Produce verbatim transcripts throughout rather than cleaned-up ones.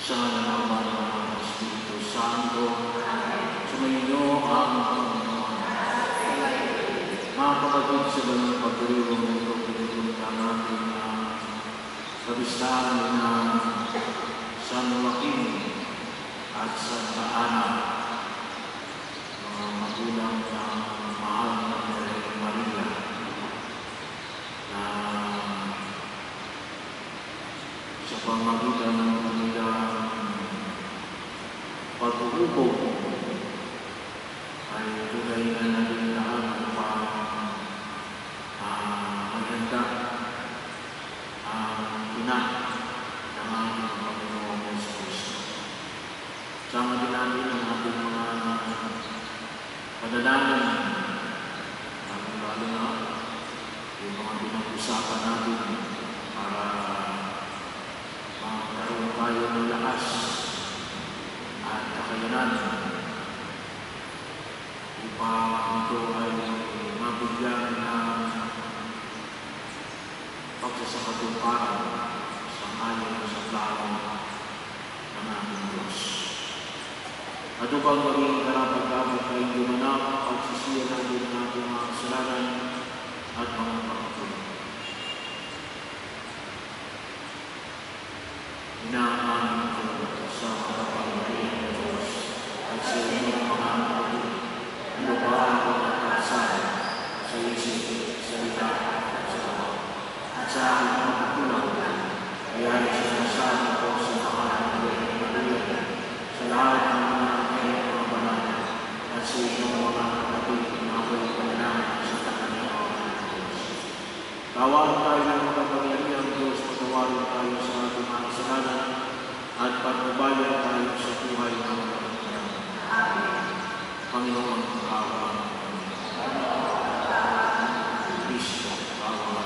sa naman ng Espiritu Santo, sumainyo ang Panginoon. Mga kapatid, sa ganang pagdiriwang ito, pinupunta natin ang kabistahan ng San Joaquin at Santa Ana, mga magulang ng mahal na Birhen Maria, na sa pamagitan ng kanilang pag-uubog ay tulay na naging lahat upang uh, maghanda ang ina ng ating Panginoong Kristo. Sama din natin ang ating mga panalangin, lalo na yung mga pinag-usapan natin para magkaroon tayo ng lakas at kakayanan upang ito ay mabigyan ng pagsasakatuparan sa ayon sa plano ng ating Diyos. At upang maging karapat-dapat tayong gumanap ang pagsisiya natin ng ating mga kasalanan at mga pagkakulang. Inaaman ko sa kapag-ibig ng Diyos at sa inyong mga kapatid, ano ba ang pagkakasal sa isip, salita, sa tawag, at sa aking mga kakulang, kaya ay sinasabi ko sa pangalan ng Birhen Maria, sa lahat ng mga kanyang mga banal, at sa inyong mga kapatid na ako'y panalangin sa kanyang mga Diyos. Tawagan tayo ng makapangyarihan ng Diyos, patawarin tayo sa ating mga kasalanan, at pagbabayan tayo sa buhay ng mga kapatid. Amen. Panginoon, awa. Kristo, awa.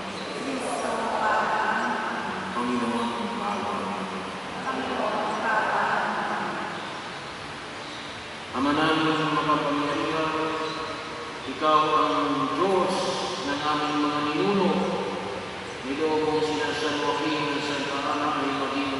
Panginoon, awa. Ama namin makapangyarihan, ikaw ang Diyos ng aming mga ninuno. Niloob mong sina San Joaquin at Santa Ana ay maging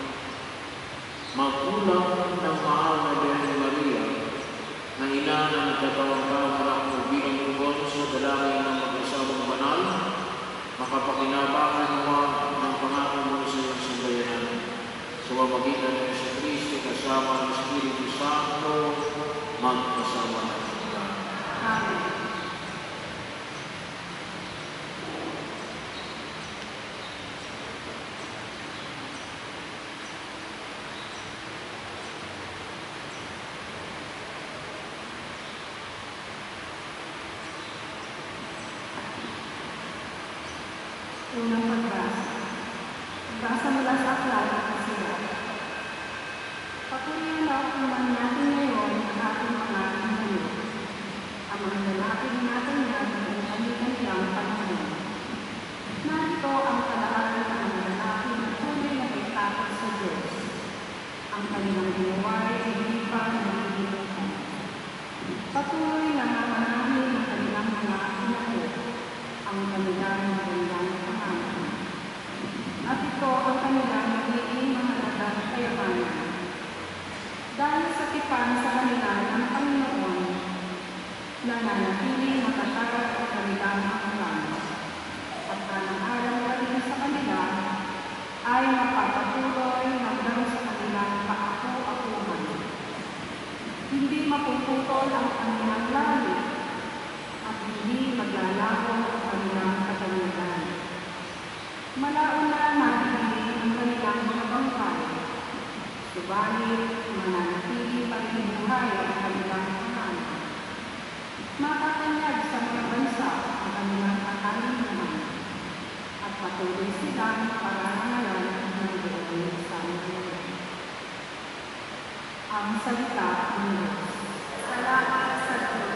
magkulang ng mahal na Birhen Maria, na ina na nagtatawang-tawang ako bilang tugon sa dalangin ng mag-asawang banal, makapakinabangan mo ng pangako mo sa iyong sambayanan. Sa pamamagitan ng Yesu Kristo kasama ng Espiritu Santo, mag-asawa na sila. Amen. Unang pagbasa. Pagbasa mula sa aklat ng Kasulatan. Papurihan daw naman natin ngayon ang ating mga inyo. Ang mga lalapin natin yan ay kanilang panahon. Narito ang kalahatan ng mga lalapin na tunay na may takot sa Diyos. Ang kanilang ginawa ay hindi pa nalilimutan. Patuloy na mamanahin ang kanilang mga inaho, ang kanilang magandang pangalan. At ito ang kanilang magiging mahalagang kayamanan. Dahil sa tipan sa kanila ng Panginoon, nananatiling matatag ang kanilang akalan. At ang araw na rin sa kanila ay mapapatuloy hanggang sa kanilang paapo-apuhan. Hindi mapuputol ang kanilang langit at hindi maglalaho ang kanilang katanungan. Malaon na nabibili ang kanilang mga bangkay, subalit mananatili pa rin buhay ang kanilang pangalan. Makakanyag sa mga bansa ang kanilang kakanin naman, at patuloy silang parangalan ng buhay sa mga. Ang salita ng Diyos. Salamat sa Diyos.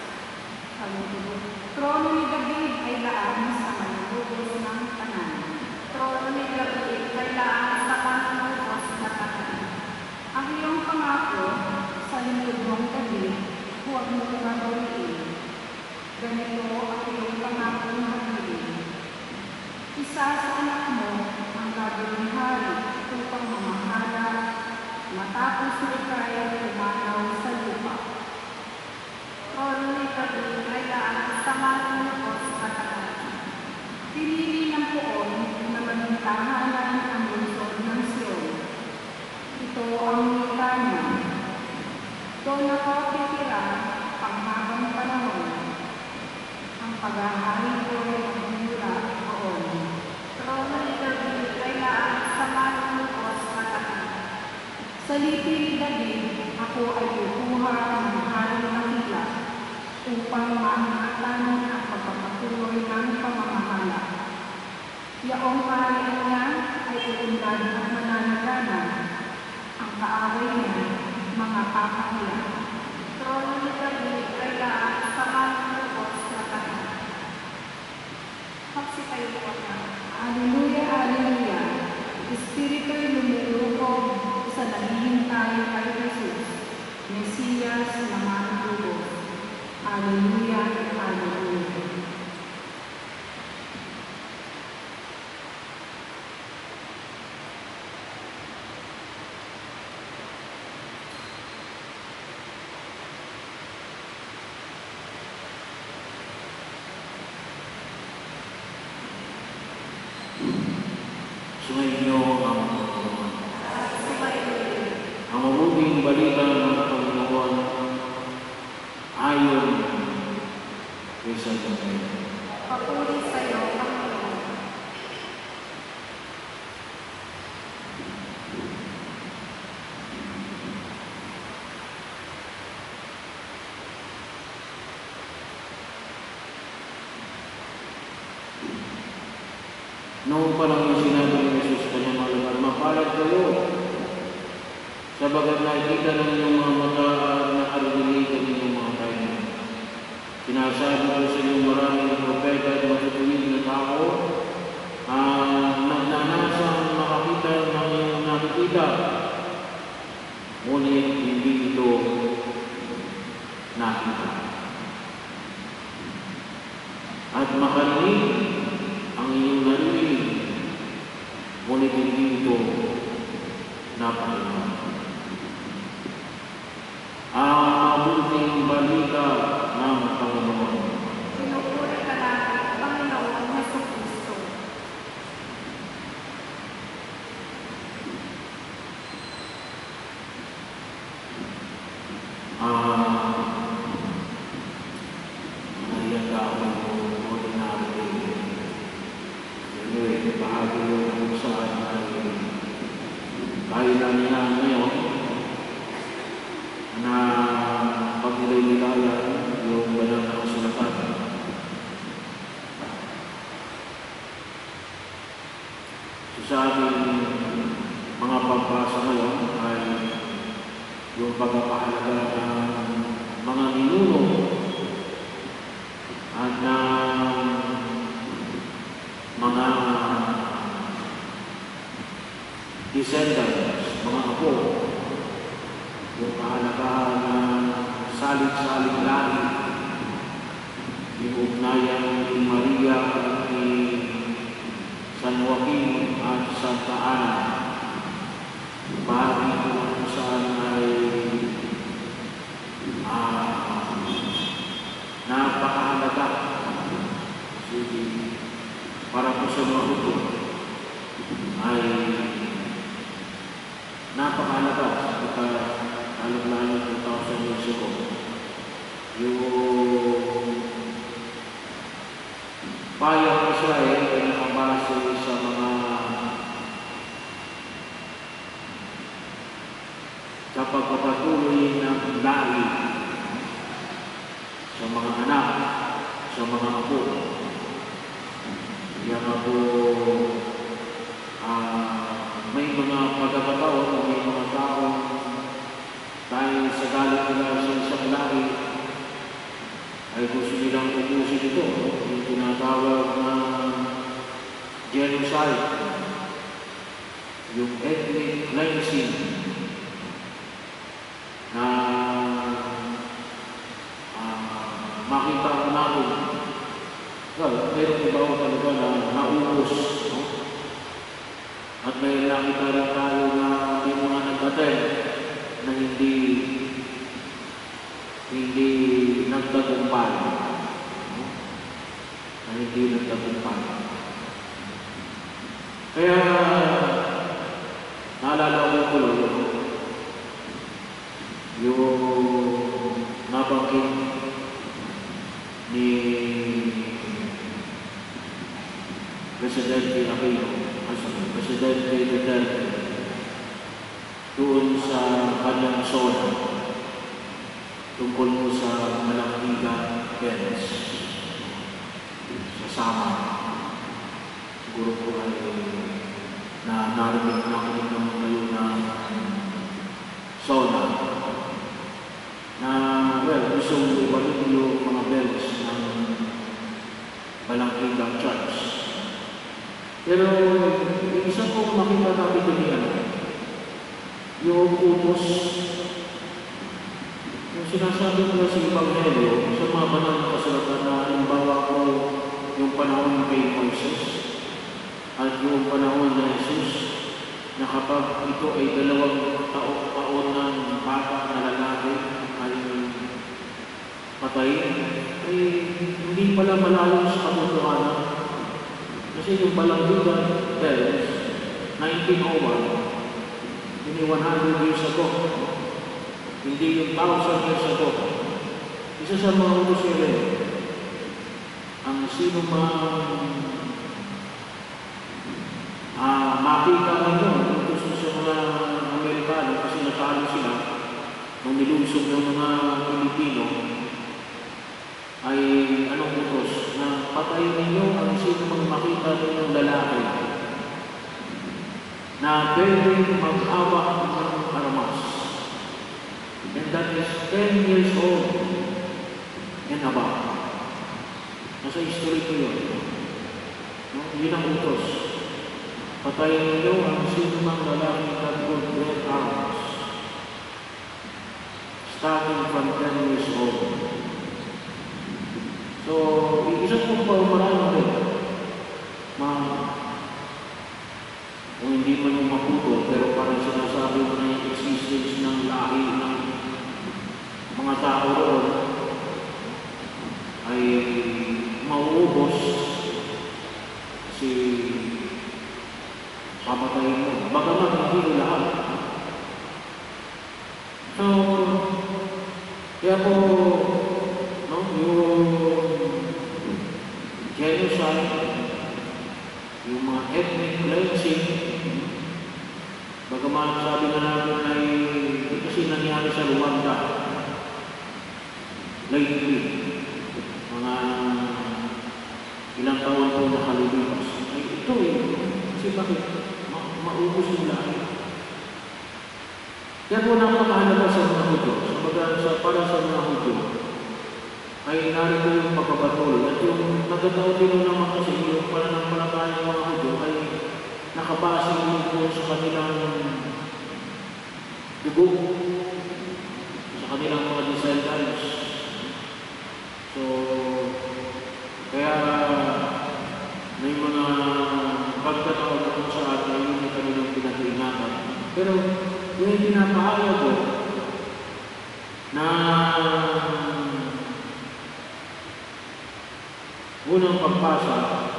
Trono ni David ay laan sa manlulubos ng tanan. Trono ni David ay laan sa manlulubos na tanan. Ang iyong pangako sa lingkod mong David, huwag mo gagawin. Ganito ang iyong pangako ng David. Isa sa anak mo ang gagawin hari upang mamahala matapos likaya lumanaw sa lupa. Trono ni David ay laan sa Diyos katapat. Pinili ng poon na maging tahanan ang lungsod ng Sion. Ito ang wika niya. Doon ako titira panghabang panahon. Ang paghahari ko ay mula poon. Trono ni David ay laan sa Diyos katapat. Sa lipi ni David, ako ay kukuha ng hari ng hila upang maangatan ang pagpapatuloy ng pamamahala. Yaong kaharian niya ay uunlad ng mananaganan. Ang kaaway niya, mga kapahila. Trono ni David ay laan sa Diyos katapat. Haksi kayo po na. Hallelujah, hallelujah. Espiritu'y lumulukog sa naghihintay kay Jesus, Mesiyas na manunubos. Hallelujah, hallelujah. Sumainyo ang Panginoon. Ang mabuting balita ng Panginoon ayon kay San Mateo. Papuri sa iyo, Panginoon. Noong parang yung sinabi ni Jesus sa kanyang mga lugar, mapalad kayo, sabagat nakikita ng inyong mga mata at nakarinig ang inyong mga tayo. Sinasabi ko sa inyong maraming propeta at matutuwid na tao, uh, nagnanasang makakita ng inyong nakikita, ngunit hindi ito nakita. At makarinig ang inyong narinig, ngunit hindi ito napakita. Ang mabuting balita ng Panginoon. Pinupuri ka natin, Panginoon Jesucristo. Ah, naiyak ako ng ordinary. Anyway, bahagi yung kung saan ay kailan niya ngayon na pag-nilay-nilayan yung banal na kasulatan. So, sa ating mga pagbasa ngayon ay yung pagpapahalaga ng mga ninuno at ng mga descendants, mga apo, yung kahalagahan ng salit-salit lahi, yung ugnayan ni Maria at ni San Joaquin at Santa Ana, bahagi kung saan ay uh, napakahalaga para po sa mga huto ay napakahalaga sa lalong-lalo ng tao sa Mexico. Yung bayang Israel ay nakabase sa mga sa pagpapatuloy ng lahi sa mga anak, sa mga apo. Yan ako uh, may mga pagkakataon, may mga tao dahil sa galit nila sa isang lahi ay gusto nilang ubusin ito, yung tinatawag na genocide, yung ethnic cleansing na uh, makita ko natin. Well, meron iba ko talaga na naubos, no? At may nakita rin tayo hindi nagtagumpay. Kaya, naalala ko ko lang yung nabanggit ni Presidente Aquino, Presidente Duterte, doon sa kanyang zona tungkol mo sa Malangiga Benz sa Sama. Siguro po ay na narinig na kami ng ngayon ng zona na, well, gusto ibalik yung mga bells ng Malangiga Church. Pero yung isa po makita natin din yung utos, yung sinasabi ko sa Ebanghelyo, sa mga banal na kasulatan na halimbawa ko yung panahon kay Moises at yung panahon na Jesus, na kapag ito ay dalawang taon, taon ng bata na lalaki ay patayin, ay hindi pala malayo sa katotohanan. Kasi yung Malangiga Bells, nineteen oh one, hindi one hundred years ago, hindi yung one thousand years ago. Isa sa mga utos nila, ang sino mang uh, makita ngayon, utos sa mga Amerikano kasi natalo sila nung nilusog ng mga Pilipino, ay anong utos? Na patayin ninyo ang sino mang makita ninyong lalaki na pwedeng mag-awak ng armas. And that is ten years old and above. Nasa history ko yun. No? Yun ang utos. Patayin ninyo ang sino mang lalaki that would bear arms. Starting from ten years old. So, isa po pa marami rin. Ma kung hindi man yung maputol, pero parang sinasabi mo na yung existence ng lahi ng mga tao roon ay mauubos si papatayin mo. Bagaman hindi lahat. So, kaya po, no, yung genocide, yung mga ethnic cleansing, bagaman sabi na namin ay kasi nangyari sa Rwanda lately, mga ilang taon po nakalilipas. Ay ito eh, kasi bakit ma maubos yung lahat. Kaya po napakahalaga sa mga Hudyo, sa para sa mga Hudyo, ay narito yung pagkabatol. At yung nagataon din naman kasi yung pananampalataya ng mga Hudyo ay nakabase din po sa kanilang dugo, sa kanilang mga descendants. So, kaya may mga pagkataon na kung saan ay yung kanilang pinag-iingatan. Pero yung pinapahaya ko na unang pagpasa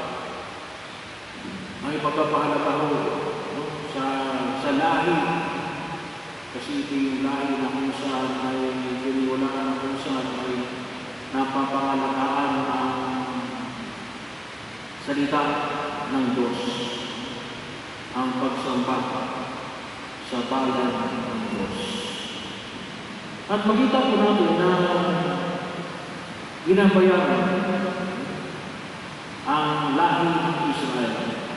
ay pagpapahalaga ko no, sa, sa lahi. Kasi ito yung lahi na kung saan ay piniwalaan na kung saan ay napapahalagaan ang salita ng Diyos, ang pagsamba sa bayan ng Diyos. At makita po natin na ginabayaran ang lahi ng Israel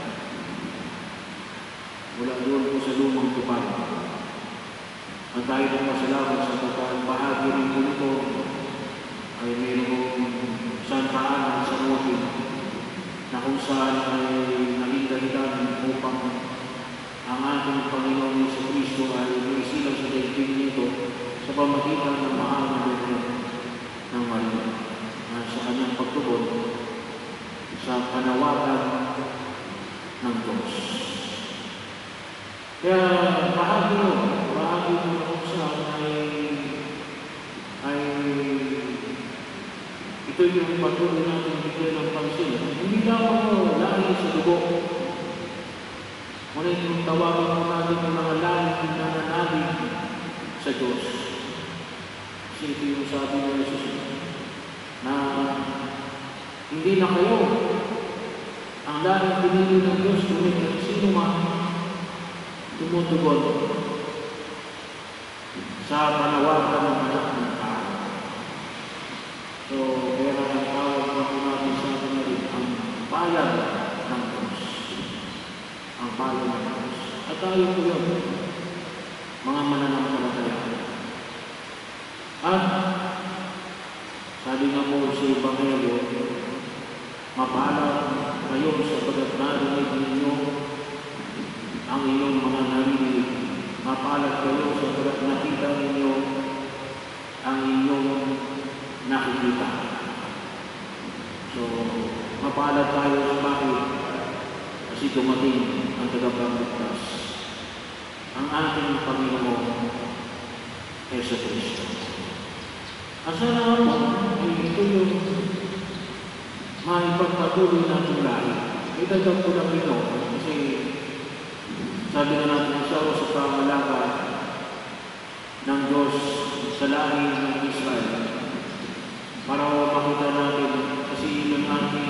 mula doon po sa lumang tupad. At tayo ng masalamat sa pagkakabahagi rin po ito ay mayroong Santa Ana sa Rotin na kung saan ay naging dahilan upang ang ating Panginoon Yesu Cristo ay naisilang sa daigdig nito sa pamagitan ng mahal na Biblia ng Maria na sa kanyang pagtugon sa panawagan ng Diyos. Kaya bahagi mo, bahagi mo kung saan ay, ay ito yung patuloy natin bigyan ng pansin. Hindi lamang mo lahi sa dugo. Ngunit yung tawagan mo natin yung mga lahi na nananalig sa Diyos. Kasi ito yung sabi ng Jesus na hindi na kayo ang lahi pinili ng Diyos, ngunit ang sino man tumutugon sa panawagan ng anak ng tao. So, kaya ang tawag na po natin sa atin na rin ang bayan ng Diyos. Ang bayan ng Diyos. At tayo po yun, mga mananampalataya. At sabi nga po sa Ebanghelyo, mapalad ngayon sapagat narinig ninyo ang inyong mga narinig. Mapalad kayo sapagat nakita ninyo ang inyong nakikita. So, mapalad tayo sa bakit? Kasi dumating ang tagapagligtas, ang ating Panginoon Yesu Kristo. Asa na naman ay ito yung maipagpatuloy natin lahi. Itagap ko lang ito kasi sabi na natin siya sa pangalaga ng Diyos sa lahi ng Israel. Para makita natin kasi yung ating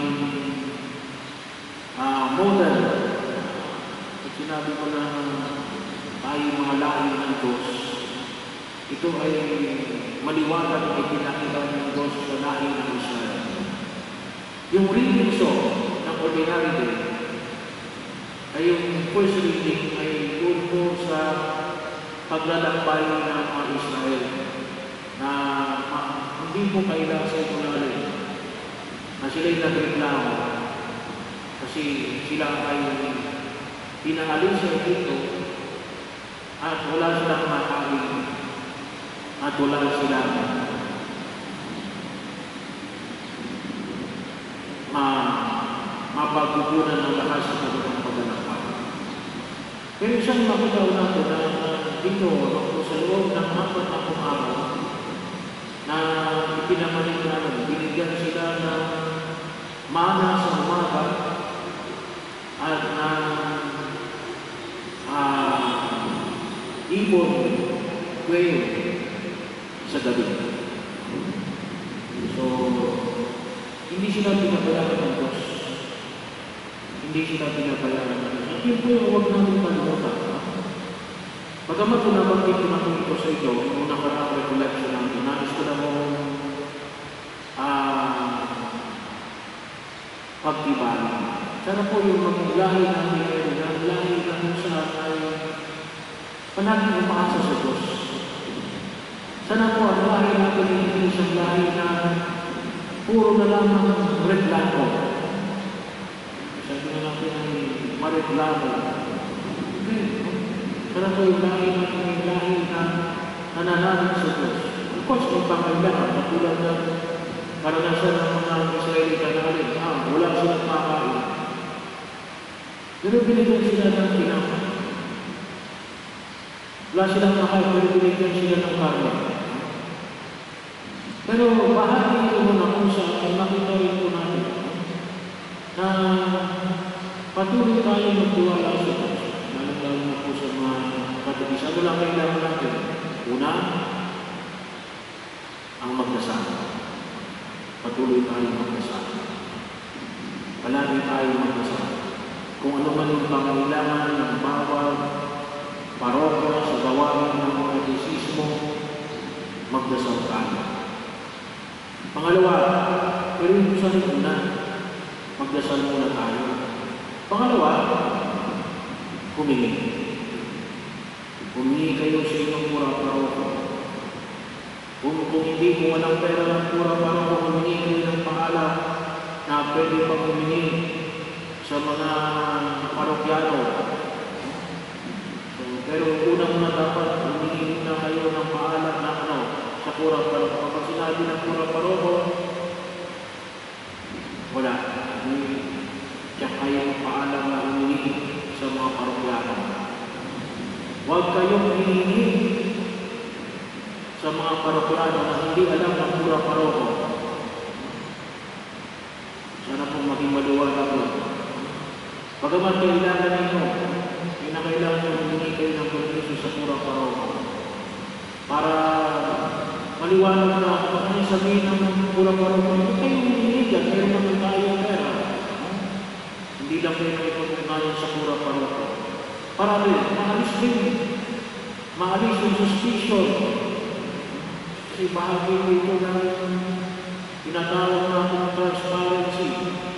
uh, model. At sinabi ko na tayo mga lahi ng Diyos. Ito ay maliwanag na ipinakita ng Diyos sa lahi ng Israel. Yung reading so ng ordinary day ay yung first reading ay doon po sa paglalakbay ng mga Israel na uh, hindi po kailang sa itunalin na sila'y nagreklamo kasi sila ay pinaalis sa Egipto at wala silang makain at wala silang uh, mapagkukunan ng lakas sa kanilang paglalakbay. Pero isang makita natin na uh, dito sa loob ng apat na araw na ipinamanin namin, binigyan sila ng mana sa umaga at ng uh, ibon quail sa gabi. So, hindi sila pinabayaran ng Diyos. Hindi sila pinabayaran ng Diyos. At yun po yung huwag namin kalimutan. Pagamat ko nabanggit ko na po ito sa ito, yung nakaraang recollection namin, nais ko na mong uh, pagtibay. Sana po yung mga lahi namin ay ang lahi na kung saan ay panaging umaasa sa Diyos. Sana po ang lahi natin ay hindi isang lahi na puro na lamang reklamo. Sabi na natin ay mareklamo. Okay. Sana po yung lahi natin ay lahi na nananalig sa Diyos. Of course, may pangailangan, katulad na karanasan ng mga Israelita na alin, ah, wala silang makain. Pero binigyan sila ng kinakain. Wala silang makain, pero binigyan sila ng karne. Pero bahagi ito na kung saan makita rin po natin na patuloy tayo magtiwala sa Diyos. Lalo na po sa mga katibis. Ano lang kailangan natin? Una, ang magdasal. Patuloy tayo magdasal. Palagi tayo magdasal. Kung ano man yung pangailangan ng bawat parokya sa gawain ng mga desismo, magdasal tayo. Pangalawa, pero yung sa una, magdasal muna tayo. Pangalawa, humingi. Humingi kayo sa inyong pura-paroko. Kung, kung hindi mo walang pera ng pura-paroko, humingi kayo ng paalam na pwede pang humingi sa mga parokyano. So, pero unang muna dapat, humingi muna kayo ng paalam na ano, sa pura-paroko. Kapag sinabi ng pura-paroko, wala. Kaya kayo paalam na humingi sa mga parokyano. Huwag kayong hihingi sa mga parokyano na hindi alam ng pura-paroko. Sana po maging maliwanag Bagamat kailangan ninyo, kinakailangan nyo humingi kayo ng permiso sa pura paroko para maliwanag na kung ano yung sabihin ng pura paroko, hindi kayo humingi dyan, meron naman tayong pera. Hindi lang kayo nakipagpungayon sa pura paroko. Para rin, maalis din. Maalis yung suspicion. Kasi bahagi ito ng tinatawag natin ng transparency.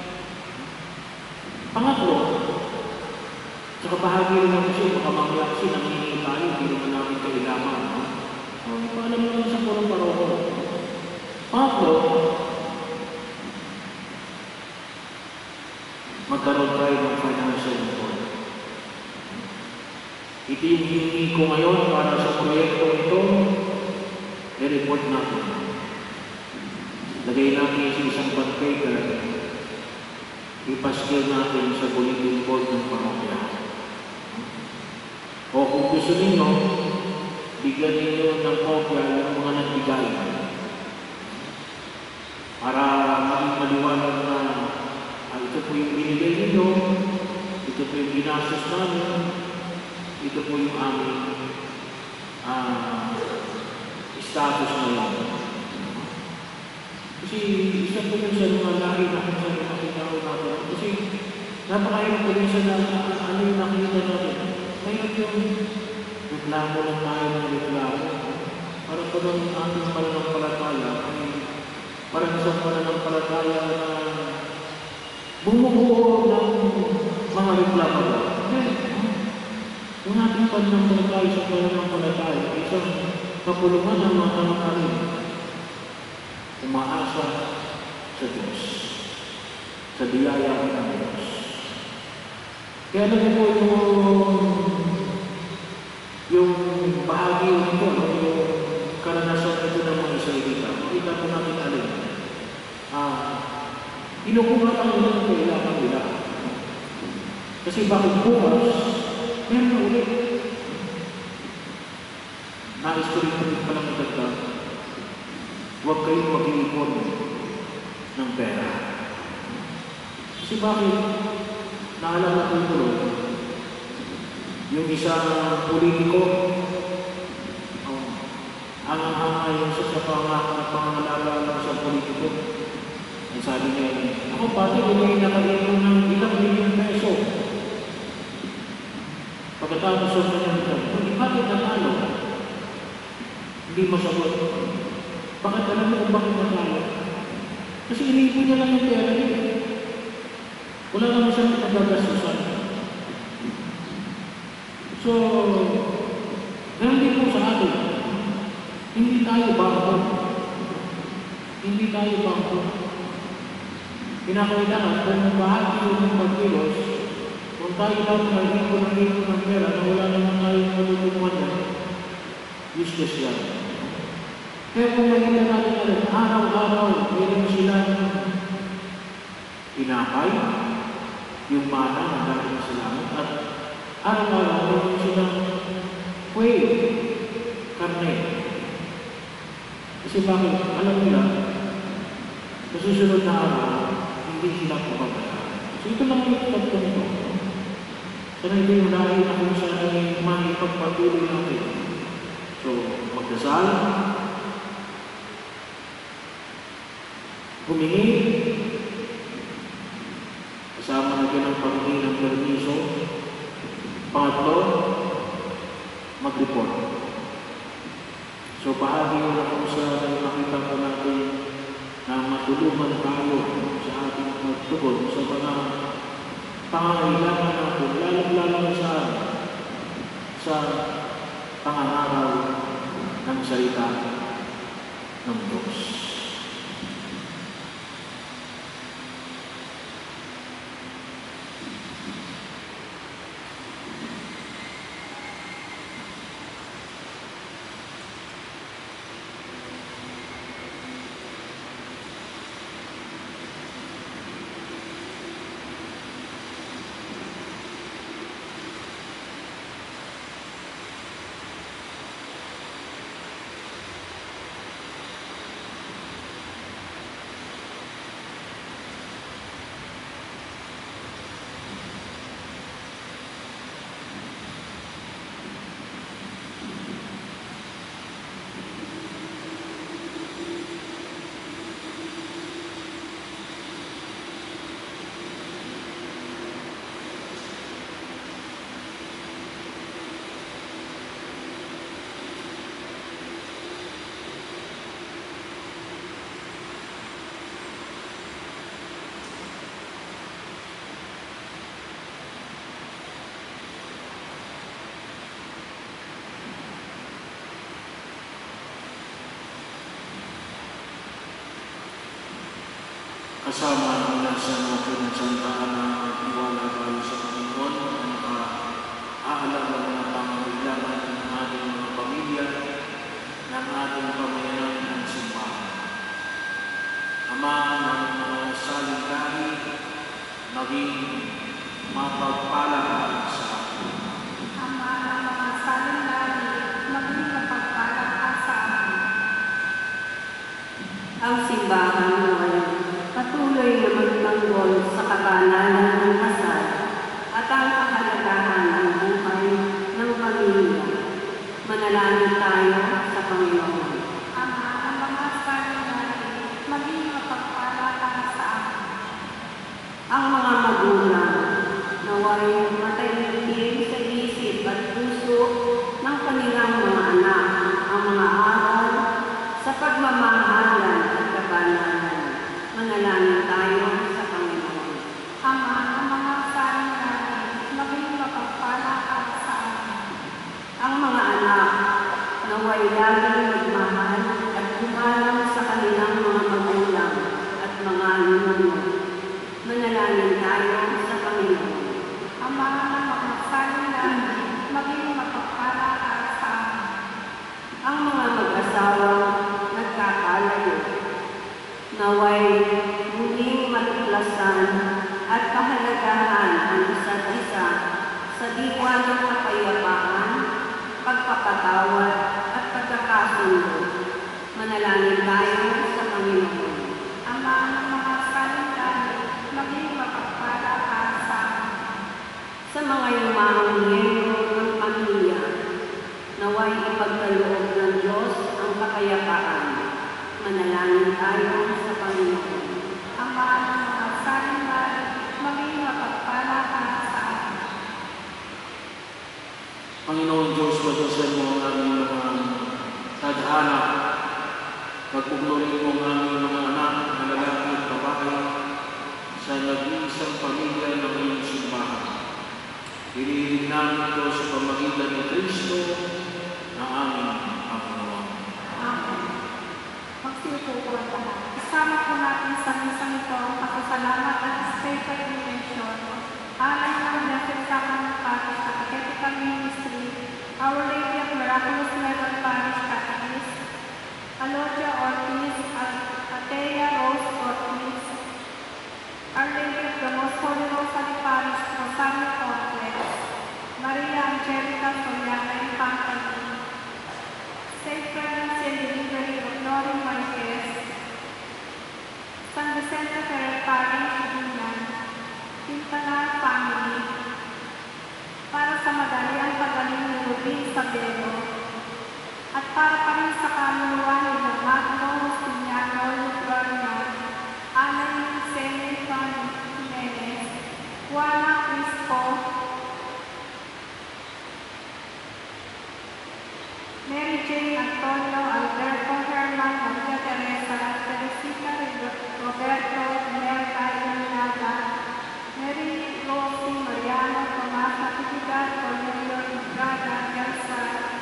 Pangatlo, saka bahagi rin natin siya, baka mamaya kasi nangingi tayo, hindi naman namin kailangan. Um, paalam naman sa purang paroko. Pangatlo, magkaroon tayo ng financial report. Ito yung hiningi ko ngayon para sa proyekto ito, i-report natin. Lagay natin sa isang bond paper, ipaskil natin sa bulletin board ng parokya. O kung gusto ninyo, bigyan ninyo ng kopya yung mga nagbigay. Para maging maliwanag na ah, ito po yung binigay ninyo, ito po yung ginastos namin, ito po yung aming ah, status ngayon. Kasi isa po yun sa mga laki na kung saan nakita ko natin. Kasi napakahirap po yun sa ano yung nakita natin. Ngayon yung reklamo lang tayo ng reklamo. Parang po ng ating pananampalataya, parang isang pananampalataya na bumubuo ng mga reklamo. Yung ating pananampalataya sa pananampalataya, isang kapulungan ng mga kamakarin, umaasa sa Diyos, sa biyaya ng Diyos. Kaya alam mo yung, yung bahagi nito, yung karanasan ito ng mga Israelita, makita po natin alin. Ah, inukuha lang nila ang kailangan nila. Kasi bakit bukas, meron na ulit. Na-history ko rin palang nagdagdag, huwag kayong mag-iipon ng pera. Kasi bakit? Naalala ko ito, yung isang politiko, um, ang hangay yung sa pangalala ng isang politiko, ang sabi niya, ako pati, hindi nakalimutan ng ilang milyon peso. Pagkatapos sa kanya nito, hindi bakit natalo? Hindi masagot. Bakit alam mo kung bakit natalo? Kasi iniipon niya lang yung pera niya. Wala naman siyang nagagastusan. So, ganun din po sa atin. Hindi tayo bangko. Hindi tayo bangko. Pinakailangan kung bahagi yung pagkilos, kung tayo lang naging ko ng ito ng pera na wala naman tayong matutulungan na, useless yan. Kaya kung nakita natin natin, araw-araw, meron silang inakay, yung mana na galing sa langit, at araw-araw, meron silang quail, karne. Kasi bakit? Alam nila, sa susunod na araw, hindi sila pumabayaran. So ito lang yung tatlo nito. Sana ito yung dahil na kung saan ay maipagpatuloy natin. So, magdasal, humingi, kasama na din ang paghingi ng permiso. Pangatlo, mag-report. So, bahagi na kung saan nakita ko natin na matulungan tayo sa ating magtugon sa mga pangangailangan natin, lalo-lalo sa sa pangangaraw ng salita ng Diyos. kasama ang minasa natin at santaan na iwala tayo sa Panginoon ang makaalam ng mga pangangailangan ng ating mga pamilya, ng ating pamayanan ng simbahan. Ama ng mga salingkahi, maging mapagpalaran sa atin. Ama ng mga salingkahi, maging mapagpalaran sa atin. Ang simbahan ay patuloy na magtanggol sa kabanalan ng kasal at ang kahalagahan ng buhay ng pamilya. Manalangin tayo sa Panginoon. Ama ng mga salingkahi, maging mapagpalaran sa atin. Ang mga magulang naway matahimik sa isip at puso ng kanilang mga anak ang mga aral sa pagmamahalan at kabanalan. Manalangin tayo sa Panginoon. Ama ng mga salingkahi, maging mapagpalaran sa atin. Ang mga anak naway laging magmahal at gumalang sa kanilang mga magulang at mga ninuno. Manalangin tayo sa Panginoon. Ama ng mga salingkahi, maging mapagpalaran sa atin. Ang mga mag-asawa nagkakalayo, naway muling matuklasan at pahalagahan ang isa't isa sa diwa ng kapayapaan, pagpapatawad at pagkakasundo. Manalangin tayo sa Panginoon. Ama ng mga salingkahi, maging mapagpalaran sa atin. Sa mga yumang miyembro ng pamilya, naway ipagkaloob ng Diyos ang kapayapaan. Manalangin tayo sa Panginoon. Ama ng mga salingkahi, maging mapagpalaran sa atin. Panginoon Diyos, patusan mo ang aming mga tadhana. Pagpugnurin mo ang aming mga anak na lalaki at babae sa nag-iisang pamilya ng iyong simbahan. Hinihiling namin ito sa pamagitan ni Kristo na aming Panginoon. Amen. Magsiupo po ang lahat. Isama po natin sa misang ito ang pasasalamat at sacred intention. Alay ng Blessed Sacrament Parish Catechetical Ministry, Our Lady of Miraculous Medal Parish Catechist, Alodia Ortiz, Atea Rose Ortiz, Our Lady of the Most Holy Rosary Parish, Rosario Complex, Maria Angelica Soriana Infantini, Saint Pregnancy and Delivery of Noreen Marquez, San Vicente Ferrer Parish, Dunan, Quintanar Family, para sa madaliang pagaling ni Rubin Sabelo, at para pa rin sa kaluluwa ni Magno Justiniano Lubrana, Anay Sene Juan Jimenez, Juana Crispo, Mary Jane Antonio Alberto Herman Maria Teresa Teresita Roberto Merca Iluminada, Mary Rosie Mariano Tomas Natividad Cornelio Ibrada Elsa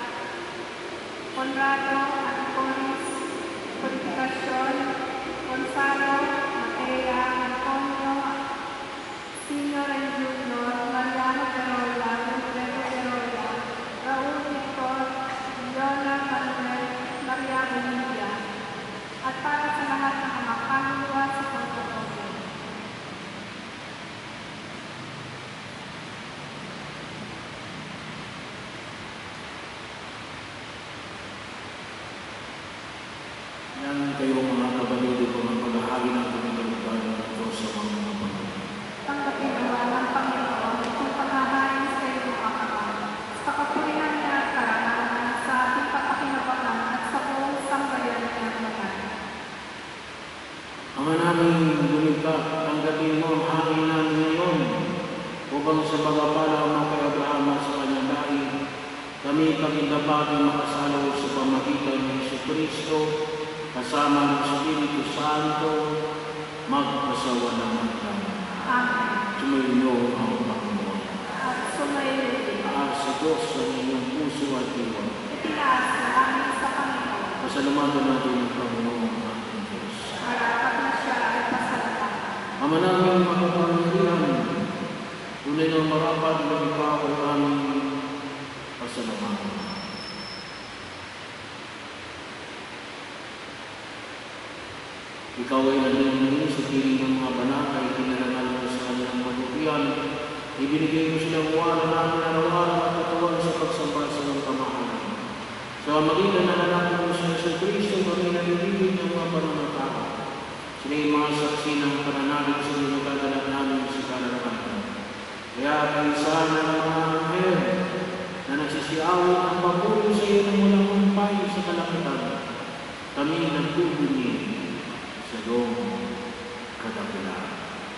Conrado Anconis Purificación Gonzalo Matea Antonio Senior and Junior Mariano Perola Alfredo Perola Raul Victor Leona Manuel Maria Bonilla at para sa lahat ng mga kaluluwa sa pagkakaulit. Yan kayo mga kapatid ko ng paghahagi ng pinagkalutan ng Diyos sa mga mga Panginoon. Tanggapin naman ng Panginoon kung paghahain sa iyong akalan, sa kapurihan niya at karangalan sa ating kapakinabangan at sa buong sambayan niya naman. Ama namin, lumika, tanggapin mo ang hangin namin ngayon upang sa pagpapala mo kay Abraham at sa kanyang lahi, kami pagindapati makasalo sa pamagitan ng Jesucristo, kasama ng Espiritu Santo, magpasawa naman tayo. Amen. Sumayin ang Panginoon. At sumayin. Taas sa Diyos sa inyong puso at diwa. Itilaas namin sa Panginoon. Pasalamatan natin ang Panginoon ating Diyos. Marapat na siya ay pasalamat. Ama namin makapangyarihan, tunay ng marapat na ikaw ay aming pasalamatan. Ikaw ay nangyayari sa piling ng mga banat ay pinarangal mo sa kanilang manukian. Ibinigay mo silang wala namin araw-araw at katawan sa pagsamba sa iyong pamahalaan. Sa magitan ng anak mo sa Yesu Cristo, kami nalilibig ng mga pananataka. Sila yung mga saksi ng pananalig sa mga nagagalat namin sa kalarakan. Kaya kaisahan ng mga anghel na nagsisiawit ang pagpulong sa iyo ng walang umpay sa kalakitan, kami nagtubungi sa iyong kadakilaan.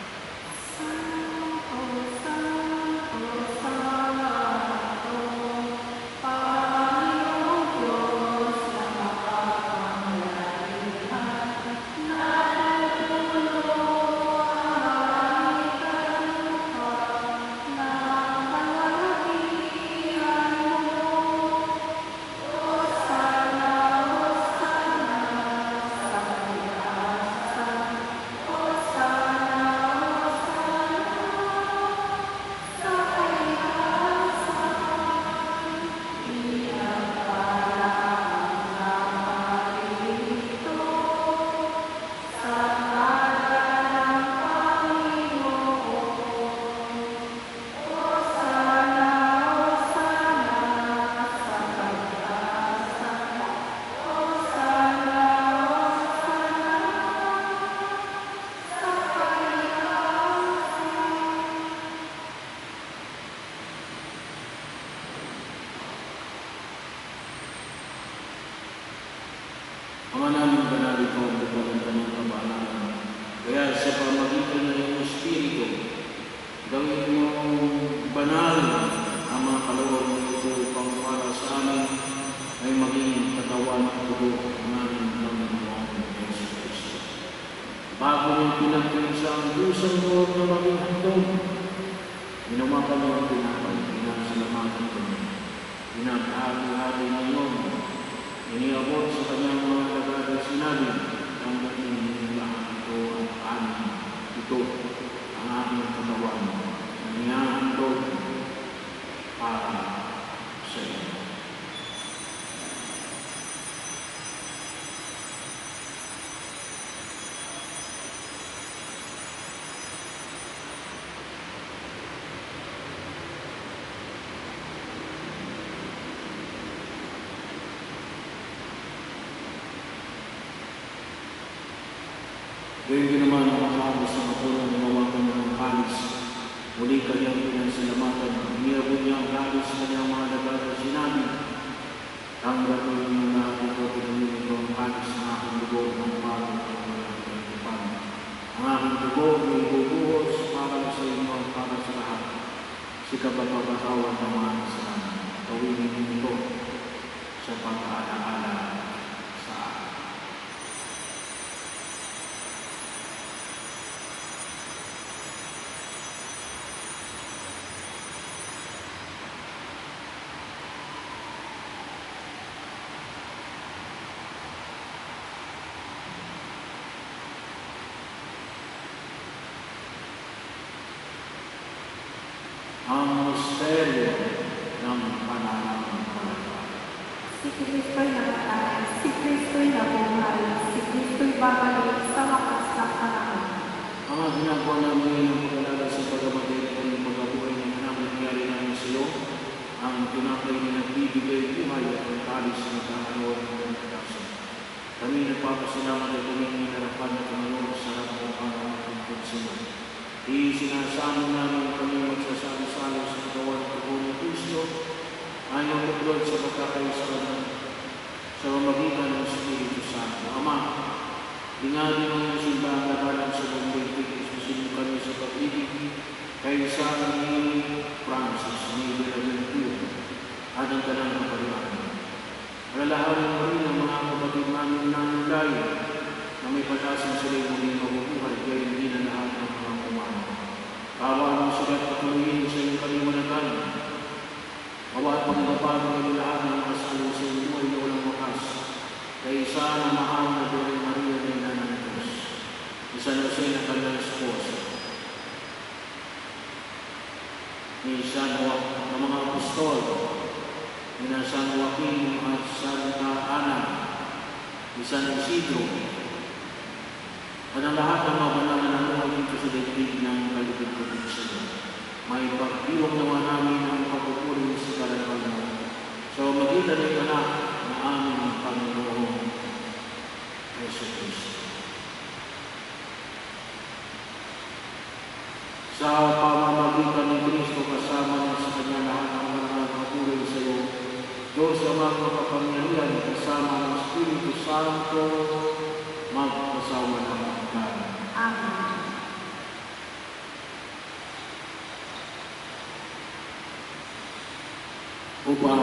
Ama namin banal ito ang bukod ng kabanalan. Kaya sa pamagitan ng iyong Espiritu, gawin mong banal ang mga kaloob ng ito upang para sa amin ay maging katawan at dugo namin ng Panginoon Yesu Cristo. Bago niyong pinagpinsa ang dusang loob na maging handog, ginawa kami ang pinapay, pinasalamatan kami, pinapahagi-hagi ngayon, iniabot sa kanyang mga lagad sinabi, ang dating lahat ito ang amin, ito ang aming katawan, na niyahandog para sa iyo. Gayun din naman ang makakabos sa matulong ng mawakan ng kalis. Muli kanyang pinasalamatan. Iniabot niya ang kalis sa kanyang mga lagat at sinabi, tanggapin niyo na ito, pinamin ito ang kalis ng aking dugo ng parang ng mga kaibigan. Ang aking dugo ay bubuhos para sa inyo at para sa lahat. Si kapagpapatawa ng mga kasalanan. Gawin niyo ito sa pag-aalaala sa akin. Ang misteryo ng pananampalataya. Si Kristo'y namatay, si Kristo'y nabuhay, si Kristo'y babalik sa wakas ng panahon. Ang ginagawa namin ang pag-alala sa pagkamatay at ang pagkabuhay ng anak na nangyari namin sa iyo, ang tinapay na nagbibigay buhay at ang kalis na nagkakaroon ng pagkakasa. Kami nagpapasalamat at kami hinarapan na Panginoon sa harap ng Panginoon ng Pagsiman. Isinasama namin kami magsasalo-salo sa katawan ng Dugo ng Kristo ay magkakulod sa pagkakaisa sa pamamagitan ng Espiritu Santo. Ama, ingani mo yung simbang labanan sa buong daigdig, susunod kami sa pag-ibig kay sa ni Francis, ni Belaventura, at ang tanang kapaliwanag. Alalahanin mo rin ang mga kapatid namin ng layo na may patasan sila muling mabubuhay kaya hindi na lahat ng mga kumano. Kawa mo sila at patuloyin sa iyong kaliwanagan. Kawa at pagkakapag ng lahat ng kasalo sa iyong buhay na walang wakas. Kaya isa na mahal na Birhen Maria na Ina ng Diyos. Isa na siya na kanyang esposa. San Joaquin, ng mga apostol, ni San Joaquin at Santa Ana, ni San Isidro, at ang lahat ng mga banal na namuhay dito sa daigdig ng kalipid-lipid sa iyo. May pag-iwag naman namin ang pagpupuri sa karangal mo. So, magitan ay anak na aming Panginoon Yesu Cristo. Sa pamamagitan ni Cristo kasama niya sa kanya lahat ng mga nagpapuri sa iyo, Diyos amang makapangyarihan kasama ng Espiritu Santo, magpasawa ng mga. Amen. Upang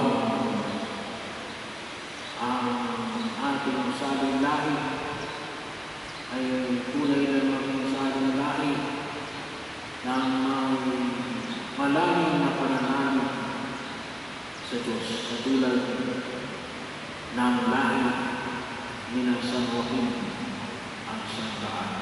ang ating saling lahi ay tunay na maging saling lahi ng malalim na pananalig sa Diyos, katulad ng lahi ni San Joaquin ang Santa Ana.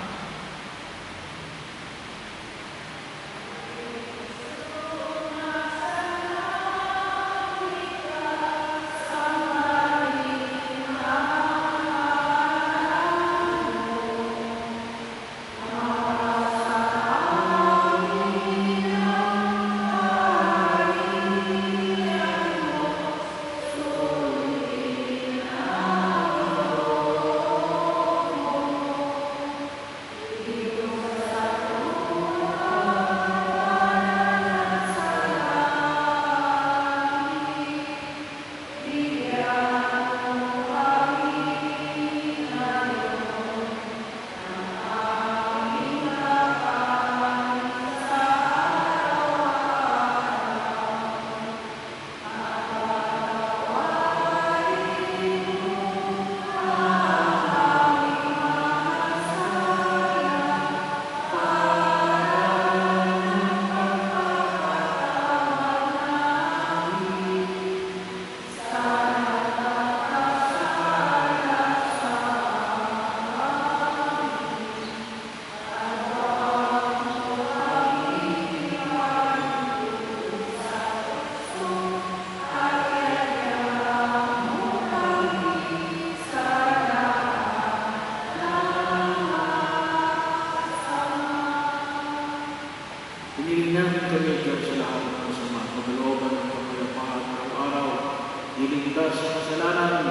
Iligtas sa kasalanan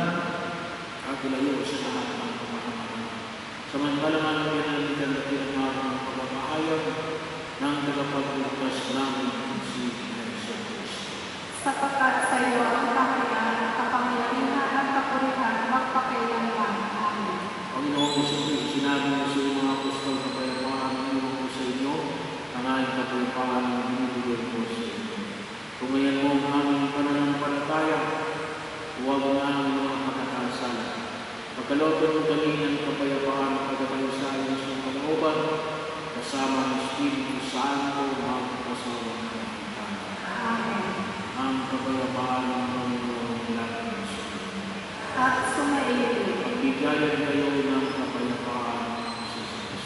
at ilayo sa lahat ng pamamahala. Samantalang ang pinalitan at pinamahal ng pagpapahayag ng tagapagligtas namin si Yesu Cristo. Sapagkat sa iyo ang kaharian, kapangyarihan at kapurihan magpakailanman. Amen. Panginoong Yesu, sinabi mo sa iyong mga apostol na kapayapaan ang iwan ko sa inyo, ang aking kapayapaan ang binibigay ko sa inyo. Tumayan mo ang aming pananampalataya, huwag na ang mga pagkakasal. Pagkalooban mo kami ng kapayapaan at pagkakalusayan sa mga kalooban, kasama ng Espiritu Santo, magpasawa ng kapayapaan. Amen. Ang kapayapaan ng Panginoon natin sa inyo. At sumaili. Bigayan kayo ng kapayapaan sa Diyos.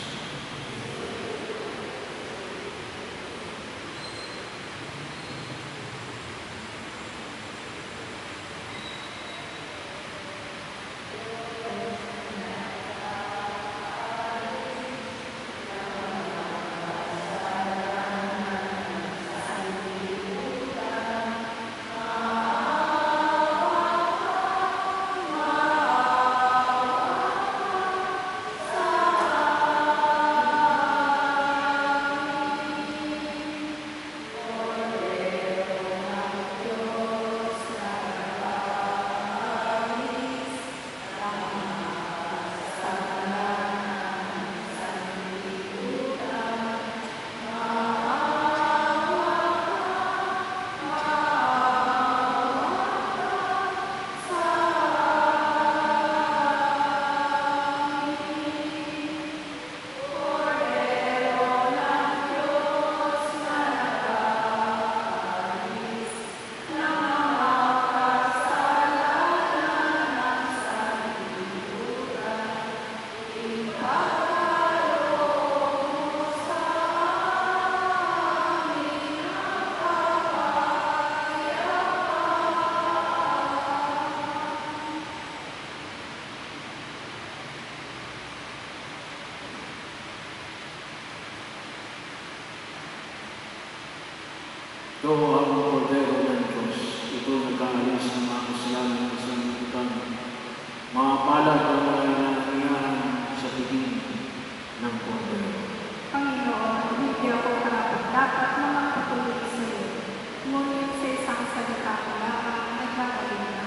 Ito ang kordero ng Diyos. Ito nag-aalis ng mga kasalanan ng sanlibutan. Mga palad ang mga nangyayari sa tingin ng kordero. Panginoon, hindi ako karapat-dapat na magpatuloy sa iyo. Ngunit sa isang salita ko lamang ay gagawin na